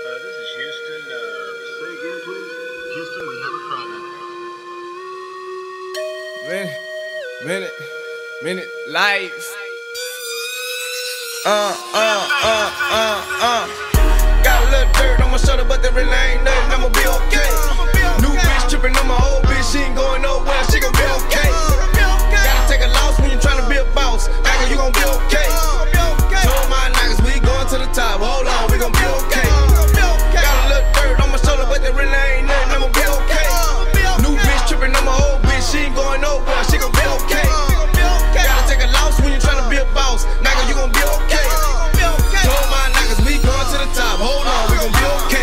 This is Houston. Say again, please. Houston, we have a problem. Minute, lights. Got a little dirt on my shoulder, but there really ain't nothing. I'ma be okay. New bitch tripping on my old bitch, she ain't going nowhere. She gon' be okay. Gotta take a loss when you tryna be a boss. Nigga, you gon' be okay. Told my niggas we going to the top. Hold on, we gon' be okay. Got a little dirt on my shoulder, but there really ain't nothing. I'ma be okay. New bitch tripping on my old bitch, she ain't going nowhere. She gon' be okay. Gotta take a loss when you tryna be a boss. Nigga, you gon' be okay. Told my niggas we going to the top. Hold on, we gon' be okay.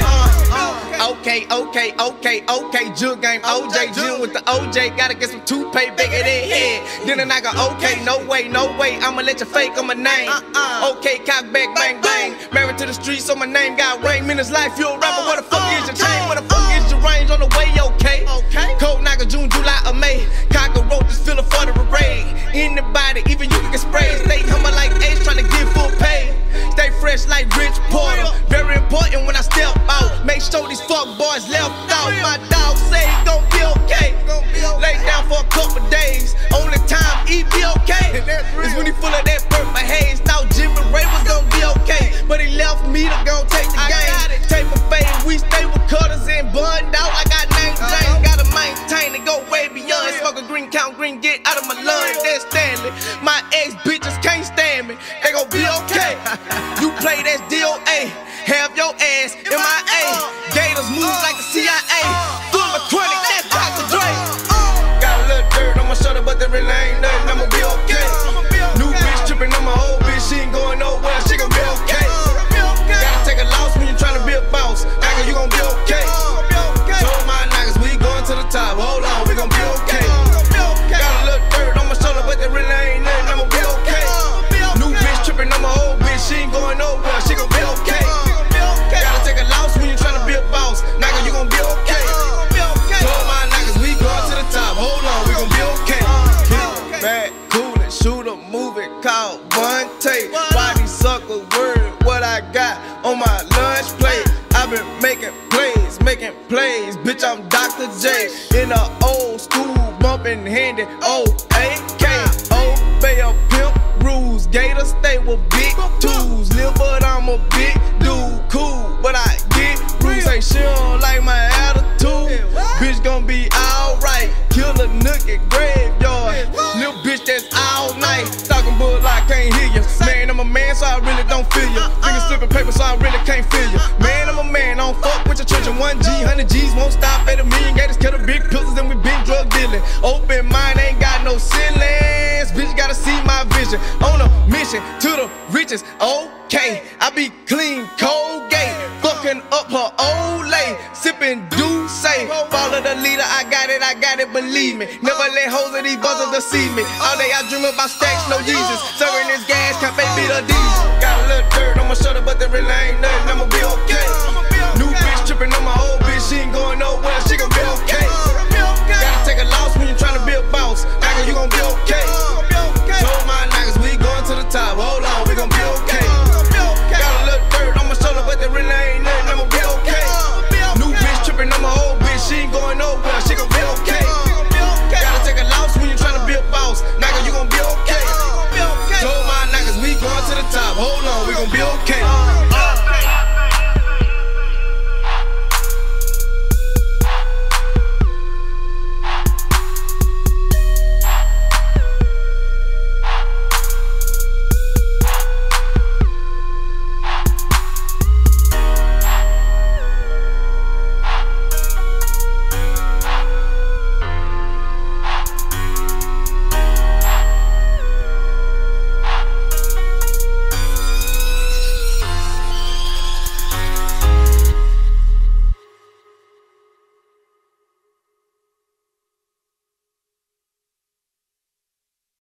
Okay, Jug game, OJ, Jim with the OJ. Gotta get some toothpaste back in their head. Then a nigga, okay, no way, I'ma let you fake on my name. Okay, cock back, bang, bang. Married to the streets, so my name got ring. Minutes life, you a rapper, what the fuck is your chain? What the fuck is your range on the way, okay? Cold nigga, June, July, or May. Cockroaches feeling for the parade. Anybody, even you can get sprayed. Stay humble like Ace, tryna get full pay. Stay fresh like Rich Porter. Very important when I step out. Make sure these fuck boys left out. My dog say he gon' be okay. Lay down for a couple days. Only time he be okay is when he full of that purple haze. Thought Jimmy Ray was gon' be okay, but he left me to gon' take the game. Tape a fade, we stay with cutters and bun out. I got name James, gotta maintain and go way beyond. Smoke a green, count green, get out of my lungs. That's Stanley. My ex bitches can't stand me. They gon' be okay. You play that DOA, have your ass MIA. Gators move like the CIA. Full of chronic, that's Dr. Dre. Got a little dirt on my shoulder, but there really ain't nothing. I'ma be okay. New bitch tripping on my old bitch, she ain't going nowhere. She gon' be okay. Gotta take a loss when you tryna be a boss. Nigga, you gon' be okay. Told my niggas we going to the top. Hold on, we gon' be okay. Got a little dirt on my shoulder, but there really ain't nothing. I'ma be okay. New bitch tripping on my old bitch, she ain't going nowhere. She gon' be okay. Gotta take a loss when you tryna be a boss. Nigga, you gon' be okay. Told my niggas we going to the top. Hold on, we gon' be okay. Bad, coolin', shooter, moving, called Vontae. Why these suckers worried what I got on my lunch plate? I've been making plays, bitch, I'm Dr. J. In the old school, bumpin' handy, O-A-K. Obey a pimp rules, Gators stay with big tools. Live but I'm a big dude, cool, but I get rules. Say she don't like my attitude, bitch gon' be alright. Kill a nook at graveyard, little bitch that's all night. Talking bull, I can't hear you. Man, I'm a man, so I really don't feel you. Fingers slipping paper, so I really can't feel you. Man, I'm a man, I don't fuck with your children. 1G, 100 G's won't stop at a million. Gators kill the big pistols and we been drug dealing. Open mind, ain't got no ceilings. Bitch gotta see my vision. On a mission to the riches, okay. I be clean, Colgate, fucking up her old lady. Sipping Douce, follow the leader, I got it, believe me. Never let hoes of these buzzers deceive me. All day I dream about stacks, no Jesus. Serving this gas, can't pay me the diesel. Got a little dirt on my